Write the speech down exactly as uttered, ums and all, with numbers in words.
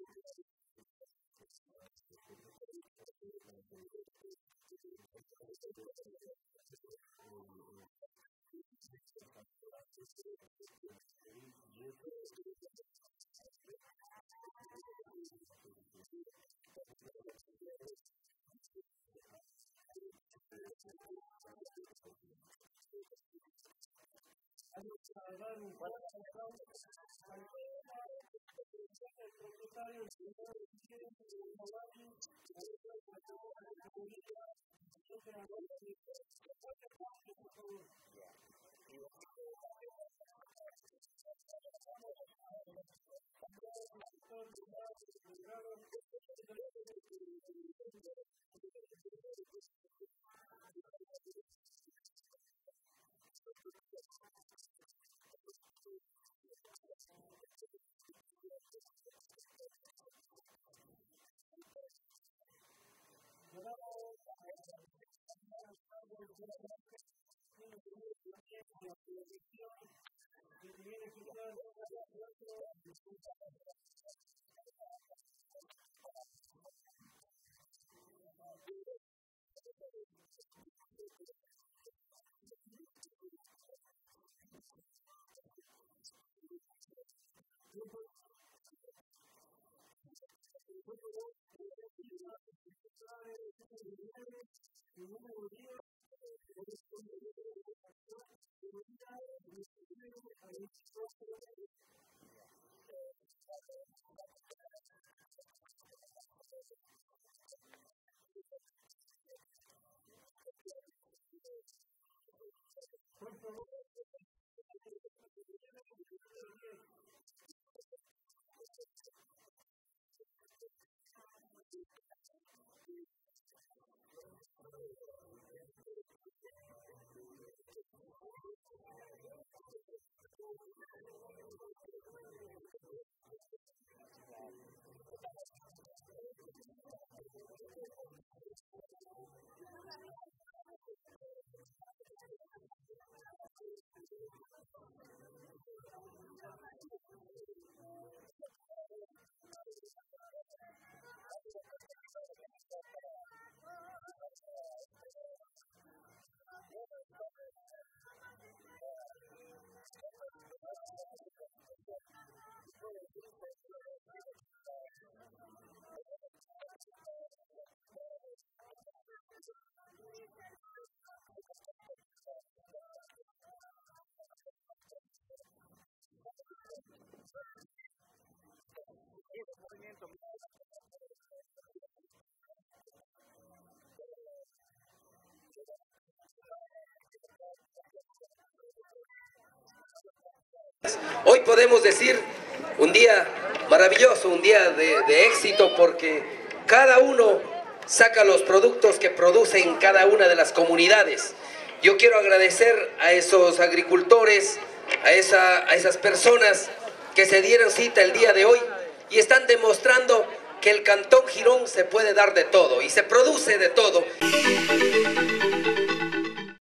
Hoy podemos decir un día maravilloso, un día de, de éxito, porque cada uno saca los productos que produce en cada una de las comunidades. Yo quiero agradecer a esos agricultores, a, esa, a esas personas que se dieron cita el día de hoy y están demostrando que el Cantón Girón se puede dar de todo y se produce de todo.